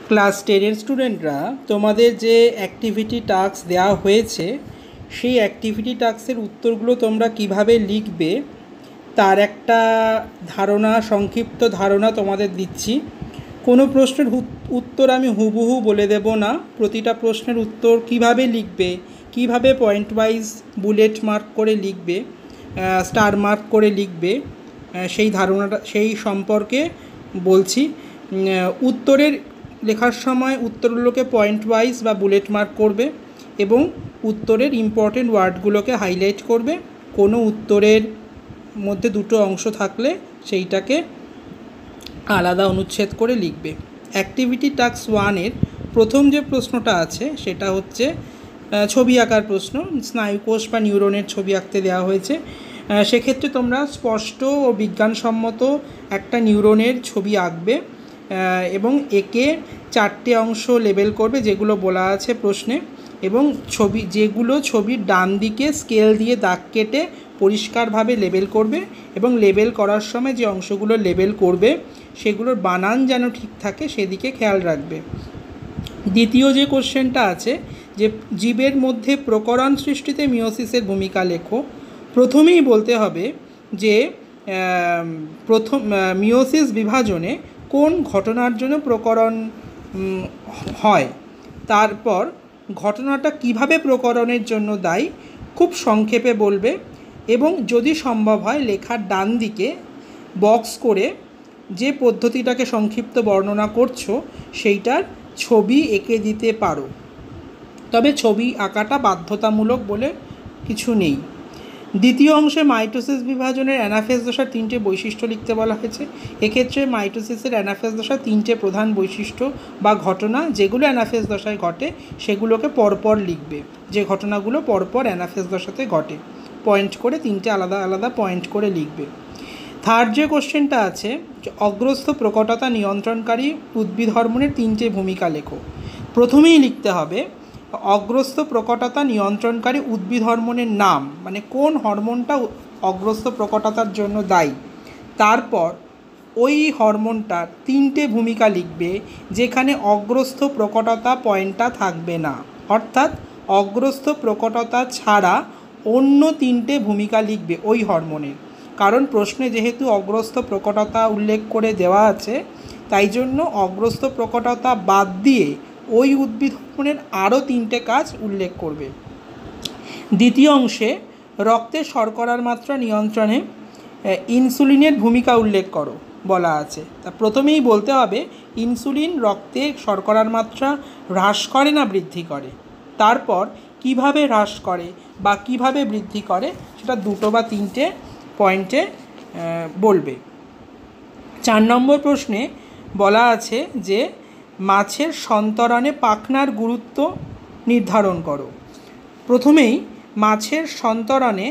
Class 10-এর স্টুডেন্টরা তোমাদের যে অ্যাক্টিভিটি টাস্ক দেওয়া হয়েছে সেই অ্যাক্টিভিটি টাস্কের উত্তরগুলো তোমরা কিভাবে লিখবে তার একটা সংক্ষিপ্ত ধারণা তোমাদের দিচ্ছি। কোনো প্রশ্নের উত্তর আমি হুবহু বলে দেব না। প্রতিটা প্রশ্নের উত্তর কিভাবে লিখবে, কিভাবে পয়েন্ট ওয়াইজ বুলেট মার্ক করে লিখবে, স্টার মার্ক করে লিখবে, সেই সম্পর্কে বলছি। উত্তরের লেখার সময় উত্তরগুলোকে পয়েন্ট ওয়াইজ বা বুলেট মার্ক করবে এবং উত্তরের ইম্পর্টেন্ট ওয়ার্ডগুলোকে হাইলাইট করবে। কোনো উত্তরের মধ্যে দুটো অংশ থাকলে সেইটাকে আলাদা অনুচ্ছেদ করে লিখবে। অ্যাক্টিভিটি টাস্ক 1-এর প্রথম যে প্রশ্নটা আছে সেটা হচ্ছে ছবি আঁকার প্রশ্ন। স্নায়ুকোষ বা নিউরনের ছবি আঁকতে দেওয়া হয়েছে। সেক্ষেত্রে তোমরা স্পষ্ট ও বিজ্ঞানসম্মত একটা নিউরনের ছবি আঁকবে এবং একে 4টে অংশ লেবেল করবে যেগুলো বলা আছে প্রশ্নে, এবং ছবির ডান দিকে স্কেল দিয়ে দাগ কেটে পরিষ্কারভাবে লেবেল করবে এবং লেবেল করার সময় যে অংশগুলো লেবেল করবে সেগুলোর বানান যেন ঠিক থাকে সেদিকে খেয়াল রাখবে। দ্বিতীয় যে কোশ্চেনটা আছে যে জীবের মধ্যে প্রকরণ সৃষ্টিতে মিওসিসের ভূমিকা লেখো। প্রথমেই বলতে হবে যে মিওসিস বিভাজনে কোন ঘটনার জন্য প্রকরণ হয়, তারপর ঘটনাটা কিভাবে প্রকরণের জন্য দায়ী খুব সংক্ষেপে বলবে, এবং যদি সম্ভব হয় লেখার ডান দিকে বক্স করে যে পদ্ধতিটাকে সংক্ষিপ্ত বর্ণনা করছো সেইটার ছবি এঁকে দিতে পারো। তবে ছবি আঁকাটা বাধ্যতামূলক বলে কিছু নেই। দ্বিতীয় অংশে মাইটোসিস বিভাজনের অ্যানাফেজ দশার 3টে বৈশিষ্ট্য লিখতে বলা হয়েছে। এক্ষেত্রে মাইটোসিসের অ্যানাফেজ দশার 3টে প্রধান বৈশিষ্ট্য বা ঘটনা যেগুলো অ্যানাফেজ দশায় ঘটে সেগুলোকে পরপর লিখবে। যে ঘটনাগুলো পরপর অ্যানাফেজ দশাতে ঘটে পয়েন্ট করে 3টে আলাদা আলাদা পয়েন্ট করে লিখবে। থার্ড যে কোশ্চেনটা আছে অগ্রস্থ প্রকটতা নিয়ন্ত্রণকারী উদ্ভিদ হরমোনের 3টে ভূমিকা লেখো। প্রথমেই লিখতে হবে অগ্রস্থ প্রকটতা নিয়ন্ত্রণকারী উদ্ভিদ হরমোনের নাম, মানে কোন হরমোনটা অগ্রস্থ প্রকটতার জন্য দায়ী। তারপর ওই হরমোনটার 3টে ভূমিকা লিখবে যেখানে অগ্রস্থ প্রকটতা পয়েন্টটা থাকবে না, অর্থাৎ অগ্রস্থ প্রকটতা ছাড়া অন্য 3টে ভূমিকা লিখবে ওই হরমোনের। কারণ প্রশ্নে যেহেতু অগ্রস্থ প্রকটতা উল্লেখ করে দেওয়া আছে তাই জন্য অগ্রস্থ প্রকটতা বাদ দিয়ে ওই উদ্ভিদ হরমোনের আরও 3টে কাজ উল্লেখ করবে। দ্বিতীয় অংশে রক্তে শর্করার মাত্রা নিয়ন্ত্রণে ইনসুলিনের ভূমিকা উল্লেখ করো বলা আছে। তা প্রথমেই বলতে হবে ইনসুলিন রক্তে শর্করার মাত্রা হ্রাস করে না বৃদ্ধি করে, তারপর কিভাবে হ্রাস করে বা কিভাবে বৃদ্ধি করে সেটা 2 বা 3টে পয়েন্টে বলবে। 4 নম্বর প্রশ্নে বলা আছে যে মাছের সন্তরণে পাখনার গুরুত্ব নির্ধারণ করো। প্রথমেই মাছের সন্তরণে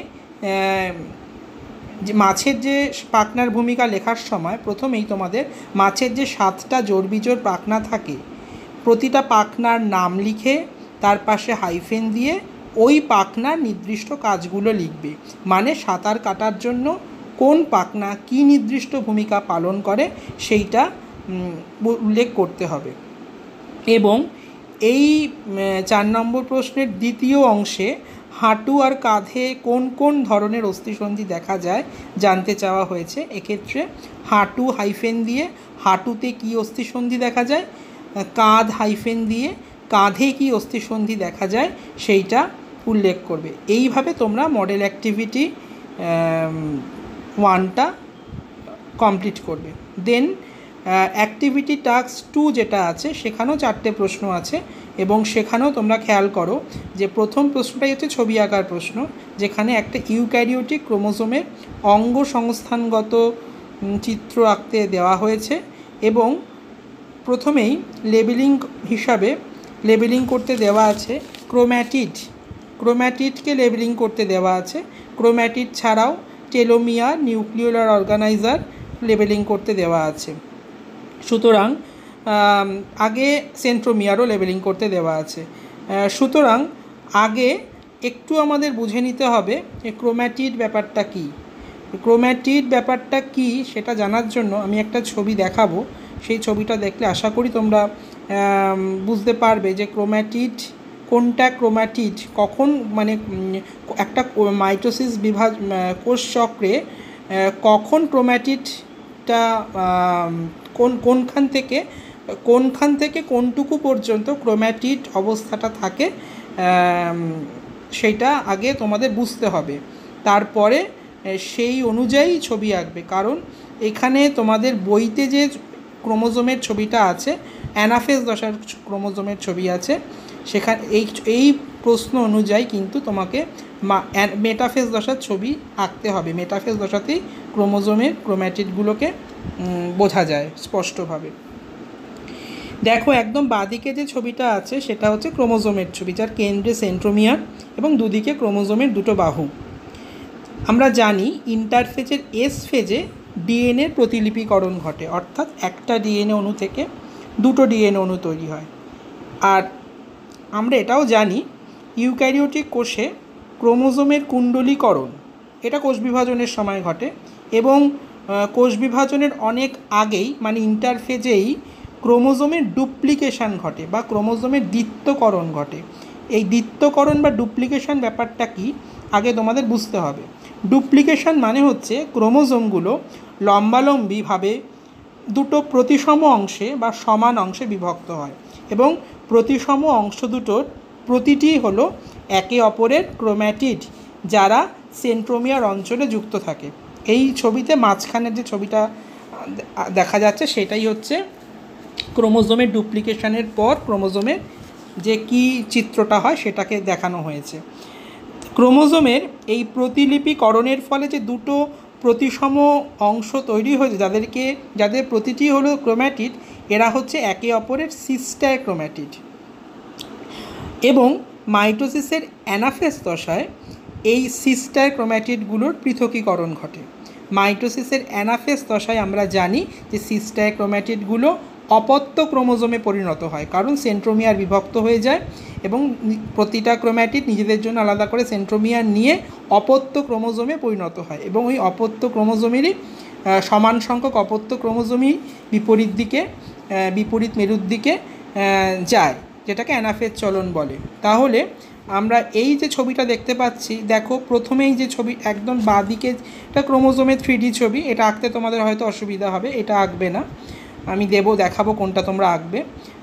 মাছের যে পাখনার ভূমিকা লেখার সময় প্রথমেই তোমাদের মাছের যে 7টা জোড় পাখনা থাকে প্রতিটা পাখনার নাম লিখে তার পাশে হাইফেন দিয়ে ওই পাখনার নির্দিষ্ট কাজগুলো লিখবে। মানে সাঁতার কাটার জন্য কোন পাখনা কী নির্দিষ্ট ভূমিকা পালন করে সেইটা উল্লেখ করতে হবে। এবং এই 4 নম্বর প্রশ্নের দ্বিতীয় অংশে হাঁটু আর কাঁধে কোন কোন ধরনের অস্থিসন্ধি দেখা যায় জানতে চাওয়া হয়েছে। এক্ষেত্রে হাঁটু হাইফেন দিয়ে হাঁটুতে কী অস্থিসন্ধি দেখা যায়, কাঁধ হাইফেন দিয়ে কাঁধে কী অস্থিসন্ধি দেখা যায় সেইটা উল্লেখ করবে। এইভাবে তোমরা মডেল অ্যাক্টিভিটি 1টা কমপ্লিট করবে। দেন অ্যাক্টিভিটি টাস্ক 2 যেটা আছে সেখানেও 4টে প্রশ্ন আছে এবং সেখানেও তোমরা খেয়াল করো যে প্রথম প্রশ্নটাই হচ্ছে ছবি আঁকার প্রশ্ন, যেখানে একটা ইউক্যারিওটিক ক্রোমোজোমের অঙ্গ সংস্থানগত চিত্র আঁকতে দেওয়া হয়েছে এবং প্রথমেই লেবেলিং করতে দেওয়া আছে ক্রোম্যাটিডকে লেবেলিং করতে দেওয়া আছে। ক্রোম্যাটিড ছাড়াও টেলোমিয়ার, নিউক্লিওলার অর্গানাইজার লেবেলিং করতে দেওয়া আছে। সুতরাং আগে সেন্ট্রোমিয়ারও লেবেলিং করতে দেওয়া আছে। সুতরাং আগে একটু আমাদের বুঝে নিতে হবে যে ক্রোম্যাটিড ব্যাপারটা কী সেটা জানার জন্য আমি একটা ছবি দেখাবো। সেই ছবিটা দেখলে আশা করি তোমরা বুঝতে পারবে যে ক্রোম্যাটিড কোনটা, ক্রোম্যাটিড কখন, মানে একটা মাইটোসিস কোষ চক্রে কখন ক্রোম্যাটিডটা কোনখান থেকে কোনটুকু পর্যন্ত ক্রোম্যাটিড অবস্থাটা থাকে সেইটা আগে তোমাদের বুঝতে হবে, তারপরে সেই অনুযায়ী ছবি আঁকবে। কারণ এখানে তোমাদের বইতে যে ক্রোমোজোমের ছবিটা আছে, অ্যানাফেজ দশার ক্রোমোজোমের ছবি আছে, সেখানে এই প্রশ্ন অনুযায়ী কিন্তু তোমাকে মেটাফেজ দশার ছবি আঁকতে হবে। মেটাফেজ দশাতেই ক্রোম্যাটিডগুলোকে বোঝা যায় স্পষ্টভাবে। দেখো একদম বাঁদিকে যে ছবিটা আছে সেটা হচ্ছে ক্রোমোজোমের ছবি, যার কেন্দ্রে সেন্ট্রোমিয়ার এবং দুদিকে ক্রোমোজোমের দুটো বাহু। আমরা জানি ইন্টারফেজের এস ফেজে ডিএনএর প্রতিলিপিকরণ ঘটে, অর্থাৎ একটা ডিএনএ অণু থেকে দুটো ডিএনএ অণু তৈরি হয়। আর আমরা এটাও জানি ইউক্যারিওটিক কোষে ক্রোমোজোমের কুণ্ডলীকরণ এটা কোষ বিভাজনের সময় ঘটে, এবং কোষ বিভাজনের অনেক আগেই মানে ইন্টারফেজেই ক্রোমোজোমের ডুপ্লিকেশান ঘটে বা ক্রোমোজোমের দ্বিত্বকরণ ঘটে। এই দ্বিত্বকরণ বা ডুপ্লিকেশান ব্যাপারটা কি আগে তোমাদের বুঝতে হবে। ডুপ্লিকেশান মানে হচ্ছে ক্রোমোজোমগুলো লম্বালম্বিভাবে দুটো প্রতিসম অংশে বা সমান অংশে বিভক্ত হয়, এবং প্রতিসম অংশ দুটোর প্রতিটি হলো একে অপরের ক্রোম্যাটিড, যারা সেন্ট্রোমিয়ার অঞ্চলে যুক্ত থাকে। এই ছবিতে মাঝখানের যে ছবিটা দেখা যাচ্ছে সেটাই হচ্ছে ক্রোমোজোমের ডুপ্লিকেশানের পর ক্রোমোজোমের যে কী চিত্রটা হয় সেটাকে দেখানো হয়েছে। ক্রোমোজোমের এই প্রতিলিপিকরণের ফলে যে দুটো প্রতিসম অংশ তৈরি হয়েছে, যাদের প্রতিটি হলো ক্রোম্যাটিড, এরা হচ্ছে একে অপরের সিস্টার ক্রোম্যাটিড। এবং মাইটোসিসের অ্যানাফেজ দশায় এই সিস্টার ক্রোম্যাটিডগুলোর পৃথকীকরণ ঘটে। মাইটোসিসের অ্যানাফেজ দশায় আমরা জানি যে সিস্টার ক্রোম্যাটিডগুলো অপত্য ক্রোমোজোমে পরিণত হয়, কারণ সেন্ট্রোমিয়ার বিভক্ত হয়ে যায় এবং প্রতিটা ক্রোম্যাটিড নিজেদের জন্য আলাদা করে সেন্ট্রোমিয়ার নিয়ে অপত্য ক্রোমোজোমে পরিণত হয়, এবং ওই অপত্য ক্রোমোজোমেরই সমান সংখ্যক অপত্য ক্রোমোজোমই বিপরীত মেরুর দিকে যায়, যেটাকে অ্যানাফেজ চলন বলে। তাহলে আমরা এই যে ছবিটা দেখতে পাচ্ছি, দেখো প্রথমেই যে ছবি একদম বাঁদিকে, এটা ক্রোমোজোমের 3D ছবি, এটা আঁকতে তোমাদের হয়তো অসুবিধা হবে, এটা আঁকবে না, আমি দেখাবো কোনটা তোমরা আঁকবে।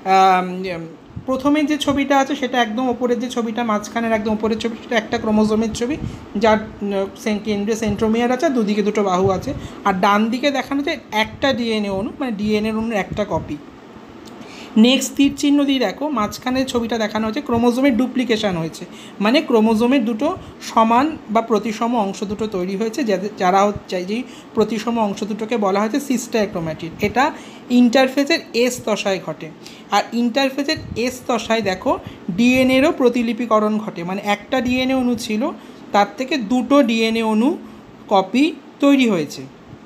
প্রথমে যে ছবিটা আছে সেটা একদম ওপরের যে ছবিটা, মাঝখানের একদম ওপরের ছবি, সেটা একটা ক্রোমোজোমের ছবি, যার কেন্দ্রে সেন্ট্রোমিয়ার আছে, দুদিকে দুটো বাহু আছে। আর ডান দিকে দেখানো যায় একটা ডিএনএ অণু, মানে ডিএনএ অণুর একটা কপি। নেক্সট তীর চিহ্ন দিয়ে দেখো মাঝখানের ছবিটা দেখানো হয়েছে ক্রোমোজোমের ডুপ্লিকেশান হয়েছে, মানে ক্রোমোজোমের দুটো সমান বা প্রতিসম অংশ দুটো তৈরি হয়েছে, যারা হচ্ছে যেই প্রতিসম অংশ দুটোকে বলা হয়েছে সিস্টার ক্রোম্যাটিড। এটা ইন্টারফেজের এস দশায় ঘটে। আর ইন্টারফেজের এস দশায় দেখো ডিএনএরও প্রতিলিপিকরণ ঘটে, মানে একটা ডিএনএ অণু ছিল, তার থেকে দুটো ডিএনএ অণু কপি তৈরি হয়েছে।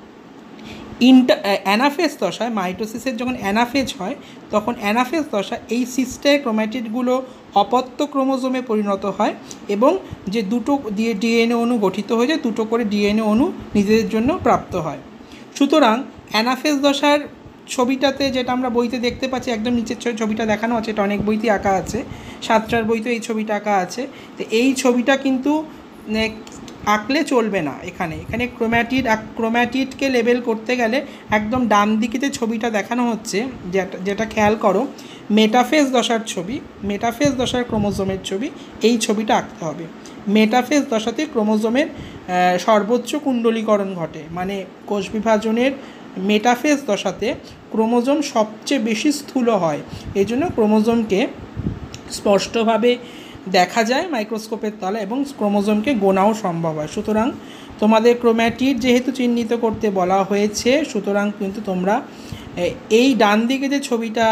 অ্যানাফেজ দশায় মাইটোসিসের যখন অ্যানাফেজ হয়, তখন অ্যানাফেজ দশায় এই সিস্টার ক্রোম্যাটিডগুলো অপত্য ক্রোমোজোমে পরিণত হয়, এবং যে দুটো ডিএনএ অণু গঠিত হয়ে যায়, দুটো করে ডিএনএ অণু নিজেদের জন্য প্রাপ্ত হয়। সুতরাং অ্যানাফেজ দশার ছবিটাতে যেটা আমরা বইতে দেখতে পাচ্ছি, একদম নিচের ছবিটা দেখানো আছে, এটা অনেক বইতে আঁকা আছে, 7টার বইতে এই ছবিটা আঁকা আছে। তো এই ছবিটা কিন্তু আঁকলে চলবে না। এখানে ক্রোম্যাটিডকে লেবেল করতে গেলে একদম ডান দিকে যে ছবিটা দেখানো হচ্ছে, যেটা খেয়াল করো, মেটাফেজ দশার ছবি, মেটাফেজ দশার ক্রোমোজোমের ছবি, এই ছবিটা আঁকতে হবে। মেটাফেজ দশাতে ক্রোমোজোমের সর্বোচ্চ কুণ্ডলীকরণ ঘটে, মানে কোষ বিভাজনের মেটাফেজ দশাতে ক্রোমোজোম সবচেয়ে বেশি স্থূল হয়, এই জন্য ক্রোমোজোমকে স্পষ্টভাবে দেখা যায় মাইক্রোস্কোপের তলায়, এবং ক্রোমোজোমকে গোনাও সম্ভব হয়। সুতরাং তোমাদের ক্রোম্যাটিড যেহেতু চিহ্নিত করতে বলা হয়েছে, সুতরাং কিন্তু তোমরা এই ডান দিকে যে ছবিটা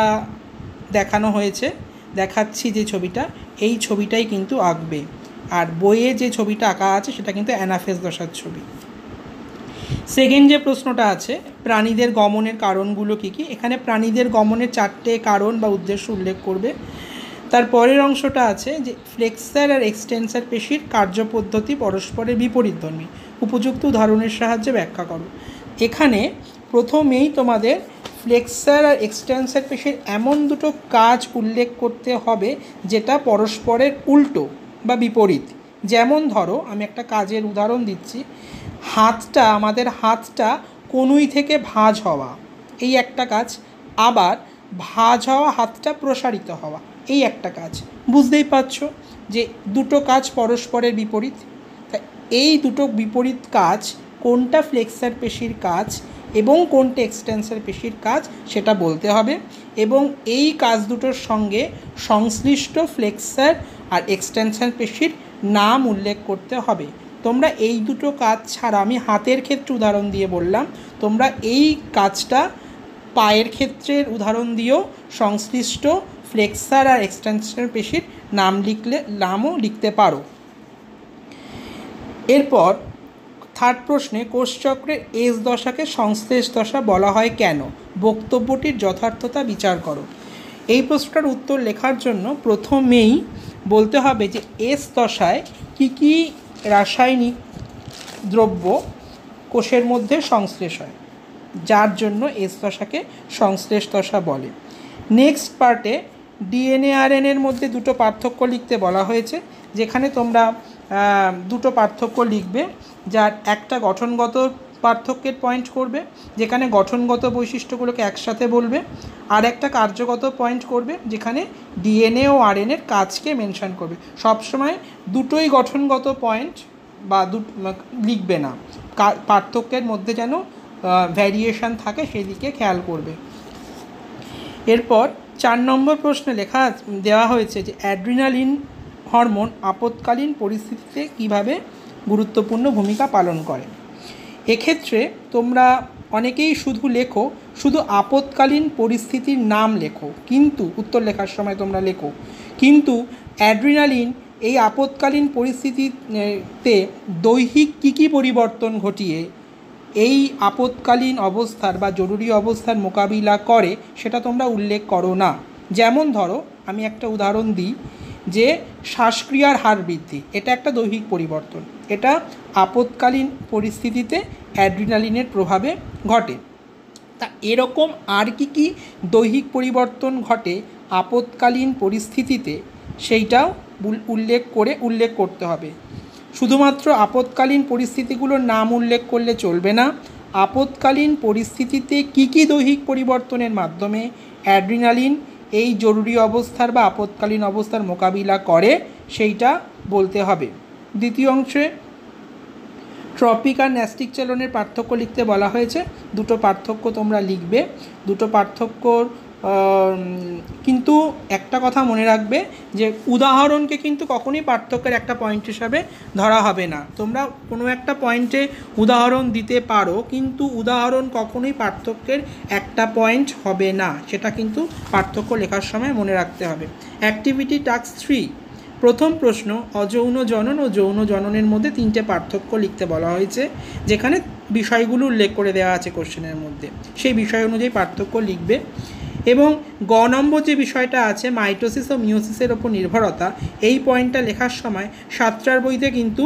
দেখাচ্ছি যে ছবিটা, এই ছবিটাই কিন্তু আঁকবে। আর বইয়ে যে ছবিটা আঁকা আছে সেটা কিন্তু অ্যানাফেজ দশার ছবি। সেকেন্ড যে প্রশ্নটা আছে, প্রাণীদের গমনের কারণগুলো কী কী? এখানে প্রাণীদের গমনের 4টে কারণ বা উদ্দেশ্য উল্লেখ করবে। তার পরের অংশটা আছে যে ফ্লেক্সার আর এক্সটেন্সার পেশির কার্যপদ্ধতি পরস্পরের বিপরীতধর্মী, উপযুক্ত উদাহরণের সাহায্যে ব্যাখ্যা করো। এখানে প্রথমেই তোমাদের ফ্লেক্সার আর এক্সটেন্সার পেশির এমন দুটো কাজ উল্লেখ করতে হবে যেটা পরস্পরের উল্টো বা বিপরীত। যেমন ধরো, আমি একটা কাজের উদাহরণ দিচ্ছি, আমাদের হাতটা কনুই থেকে ভাঁজ হওয়া, এই একটা কাজ। আবার ভাঁজ হওয়া হাতটা প্রসারিত হওয়া, এই একটা কাজ। বুঝতেই পারছো যে দুটো কাজ পরস্পরের বিপরীত। তাই এই দুটো বিপরীত কাজ কোনটা ফ্লেক্সার পেশির কাজ এবং কোনটা এক্সটেন্সার পেশির কাজ সেটা বলতে হবে, এবং এই কাজ দুটোর সঙ্গে সংশ্লিষ্ট ফ্লেক্সার আর এক্সটেন্সার পেশির নাম উল্লেখ করতে হবে। তোমরা এই দুটো কাজ ছাড়া, আমি হাতের ক্ষেত্রে উদাহরণ দিয়ে বললাম, তোমরা এই কাজটা পায়ের ক্ষেত্রের উদাহরণ দিয়েও সংশ্লিষ্ট ফ্লেক্সার আর এক্সটেন্সার পেশির নামও লিখতে পারো। এরপর থার্ড প্রশ্নে, কোষচক্রের এস দশাকে সংশ্লেষ দশা বলা হয় কেন? বক্তব্যটির যথার্থতা বিচার করো। এই প্রশ্নটার উত্তর লেখার জন্য প্রথমেই বলতে হবে যে এস দশায় কী কী রাসায়নিক দ্রব্য কোষের মধ্যে সংশ্লেষ হয়, যার জন্য এস দশাকে সংশ্লেষ দশা বলে। নেক্সট পার্টে ডিএনএ আরএনএর মধ্যে দুটো পার্থক্য লিখতে বলা হয়েছে, যেখানে তোমরা দুটো পার্থক্য লিখবে, যার একটা গঠনগত পার্থক্যের পয়েন্ট করবে, যেখানে গঠনগত বৈশিষ্ট্যগুলোকে একসাথে বলবে, আর একটা কার্যগত পয়েন্ট করবে, যেখানে ডিএনএ ও আরএনএর কাজকে মেনশন করবে। সবসময় দুটোই গঠনগত পয়েন্ট বা লিখবে না, পার্থক্যের মধ্যে যেন ভ্যারিয়েশন থাকে সেদিকে খেয়াল করবে। এরপর 4 নম্বর প্রশ্নে দেওয়া হয়েছে যে অ্যাড্রিনালিন হরমোন আপৎকালীন পরিস্থিতিতে কিভাবে গুরুত্বপূর্ণ ভূমিকা পালন করে। এক্ষেত্রে তোমরা অনেকেই শুধু আপৎকালীন পরিস্থিতির নাম লেখো, কিন্তু উত্তর লেখার সময় তোমরা লেখো, কিন্তু অ্যাড্রিনালিন এই আপৎকালীন পরিস্থিতিতে দৈহিক কী পরিবর্তন ঘটিয়ে এই আপৎকালীন অবস্থার বা জরুরি অবস্থার মোকাবিলা করে সেটা তোমরা উল্লেখ করো না। যেমন ধরো, আমি একটা উদাহরণ দিই, যে শ্বাসক্রিয়ার হার বৃদ্ধি, এটা একটা দৈহিক পরিবর্তন, এটা আপৎকালীন পরিস্থিতিতে অ্যাড্রিনালিনের প্রভাবে ঘটে। তা এরকম আর কি দৈহিক পরিবর্তন ঘটে আপৎকালীন পরিস্থিতিতে, সেইটাও উল্লেখ করতে হবে। শুধুমাত্র আপৎকালীন পরিস্থিতিগুলোর নাম উল্লেখ করলে চলবে না, আপৎকালীন পরিস্থিতিতে কী দৈহিক পরিবর্তনের মাধ্যমে অ্যাড্রিনালিন এই জরুরি অবস্থার বা আপৎকালীন অবস্থার মোকাবিলা করে সেইটা বলতে হবে। দ্বিতীয় অংশে ট্রপিক আর ন্যাস্টিক চালনের পার্থক্য লিখতে বলা হয়েছে। দুটো পার্থক্য তোমরা লিখবে। দুটো পার্থক্যর কিন্তু একটা কথা মনে রাখবে যে উদাহরণকে কিন্তু কখনোই পার্থক্যের একটা পয়েন্ট হিসাবে ধরা হবে না। তোমরা কোনো একটা পয়েন্টে উদাহরণ দিতে পারো, কিন্তু উদাহরণ কখনোই পার্থক্যের একটা পয়েন্ট হবে না, সেটা কিন্তু পার্থক্য লেখার সময় মনে রাখতে হবে। অ্যাক্টিভিটি টাস্ক 3, প্রথম প্রশ্ন, অযৌন জনন ও যৌন জননের মধ্যে 3টে পার্থক্য লিখতে বলা হয়েছে, যেখানে বিষয়গুলো উল্লেখ করে দেওয়া আছে কোশ্চেনের মধ্যে, সেই বিষয় অনুযায়ী পার্থক্য লিখবে। এবং গ নম্বর যে বিষয়টা আছে মাইটোসিস ও মিওসিসের ওপর নির্ভরতা, এই পয়েন্টটা লেখার সময় সাতটার বইতে কিন্তু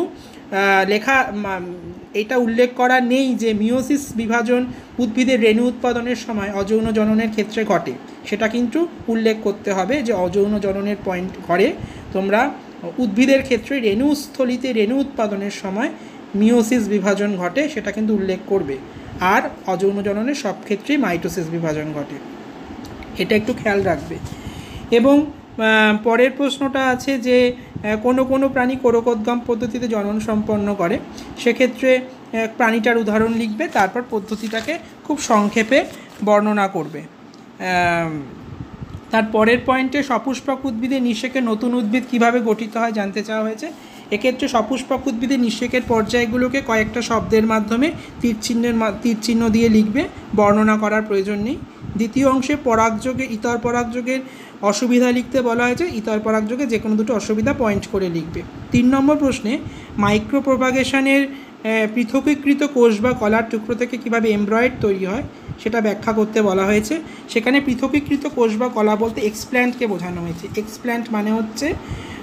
এটা উল্লেখ করা নেই যে মিওসিস বিভাজন উদ্ভিদের রেণু উৎপাদনের সময় অযৌন জননের ক্ষেত্রে ঘটে, সেটা কিন্তু উল্লেখ করতে হবে যে অযৌন জননের পয়েন্ট ঘটে। তোমরা উদ্ভিদের ক্ষেত্রে রেণুস্থলিতে রেণু উৎপাদনের সময় মিওসিস বিভাজন ঘটে, সেটা কিন্তু উল্লেখ করবে। আর অযৌন জননের সব ক্ষেত্রেই মাইটোসিস বিভাজন ঘটে, এটা একটু খেয়াল রাখবে। এবং পরের প্রশ্নটা আছে যে কোনো প্রাণী কোরকোদ্গম পদ্ধতিতে জনন সম্পন্ন করে, সেক্ষেত্রে প্রাণীটার উদাহরণ লিখবে, তারপর পদ্ধতিটাকে খুব সংক্ষেপে বর্ণনা করবে। তার পরের পয়েন্টে সপুষ্পক উদ্ভিদের নিষেকে নতুন উদ্ভিদ কিভাবে গঠিত হয় জানতে চাওয়া হয়েছে। এক্ষেত্রে সপুষ্পক উদ্ভিদের নিষেকের পর্যায়গুলোকে কয়েকটা শব্দের মাধ্যমে তীর চিহ্ন দিয়ে লিখবে, বর্ণনা করার প্রয়োজন নেই। দ্বিতীয় অংশে পরাগযোগে ইতর পরাগযোগের অসুবিধা লিখতে বলা হয়েছে, ইতর পরাগযোগে যে কোনো দুটো অসুবিধা পয়েন্ট করে লিখবে। 3 নম্বর প্রশ্নে মাইক্রো প্রোপাগেশনের পৃথকীকৃত কোষ বা কলার টুকরো থেকে কীভাবে এমব্রয়েড তৈরি হয় সেটা ব্যাখ্যা করতে বলা হয়েছে। সেখানে পৃথকীকৃত কোষ বা কলা বলতে এক্সপ্ল্যান্টকে বোঝানো হয়েছে। এক্সপ্ল্যান্ট মানে হচ্ছে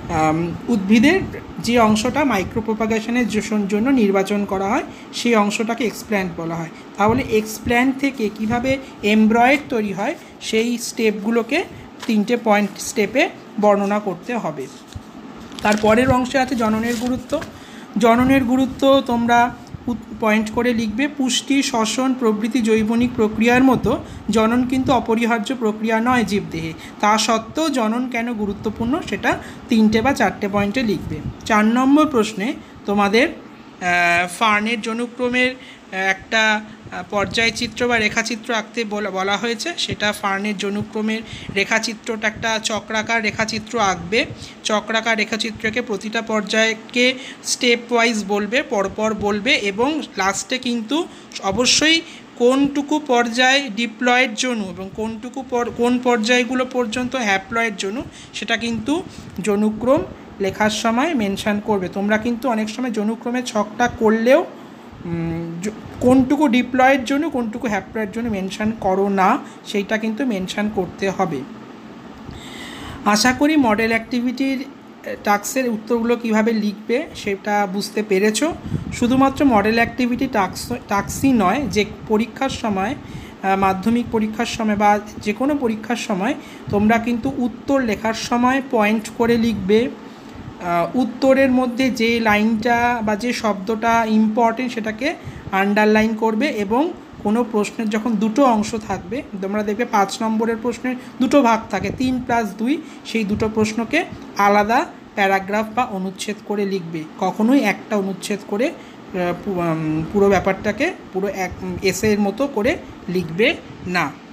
উদ্ভিদের যে অংশটা মাইক্রোপ্রোপাগেশনের জন্য নির্বাচন করা হয় সেই অংশটাকে এক্সপ্ল্যান্ট বলা হয়। তাহলে এক্সপ্ল্যান্ট থেকে কিভাবে এমব্রয়েড তৈরি হয় সেই স্টেপগুলোকে 3টে পয়েন্ট স্টেপে বর্ণনা করতে হবে। তারপরের অংশে আছে জননের গুরুত্ব। জননের গুরুত্ব তোমরা পয়েন্ট করে লিখবে। পুষ্টি, শ্বসন প্রভৃতি জৈবনিক প্রক্রিয়ার মতো জনন কিন্তু অপরিহার্য প্রক্রিয়া নয় জীবদেহে। তা সত্ত্বেও জনন কেন গুরুত্বপূর্ণ সেটা 3টে বা 4টে পয়েন্টে লিখবে। 4 নম্বর প্রশ্নে তোমাদের ফার্নের জনুক্রমের একটা পর্যায়চিত্র বা রেখাচিত্র আঁকতে বলা হয়েছে। সেটা ফার্নের জনুক্রমের রেখাচিত্রটা একটা চক্রাকার রেখাচিত্র আঁকবে। চক্রাকার রেখাচিত্রকে প্রতিটা পর্যায়কে স্টেপ ওয়াইজ বলবে, পরপর বলবে, এবং লাস্টে কিন্তু অবশ্যই কোনটুকু পর্যায় ডিপ্লয়েড জনু এবং কোন পর্যায়গুলো পর্যন্ত হ্যাপ্লয়েড জনু সেটা কিন্তু জনুক্রম লেখার সময় মেনশান করবে। তোমরা কিন্তু অনেক সময় জনুক্রমের ছকটা করলেও কোনটুকু ডিপ্লয়েড জন্য কোনটুকু হ্যাপ্লয়েড জন্য মেনশান করো না, সেইটা কিন্তু মেনশান করতে হবে। আশা করি মডেল অ্যাক্টিভিটির টাস্কের উত্তরগুলো কিভাবে লিখবে সেটা বুঝতে পেরেছো। শুধুমাত্র মডেল অ্যাক্টিভিটি টাস্কই নয়, যে পরীক্ষার সময়, মাধ্যমিক পরীক্ষার সময় বা যে কোনো পরীক্ষার সময় তোমরা কিন্তু উত্তর লেখার সময় পয়েন্ট করে লিখবে। উত্তরের মধ্যে যে লাইনটা বা যে শব্দটা ইম্পর্টেন্ট সেটাকে আন্ডারলাইন করবে, এবং কোনো প্রশ্নের যখন দুটো অংশ থাকবে, তোমরা দেখবে 5 নম্বরের প্রশ্নের দুটো ভাগ থাকে, 3+2, সেই দুটো প্রশ্নকে আলাদা প্যারাগ্রাফ বা অনুচ্ছেদ করে লিখবে। কখনোই একটা অনুচ্ছেদ করে পুরো ব্যাপারটাকে পুরো এক এসের মতো করে লিখবে না।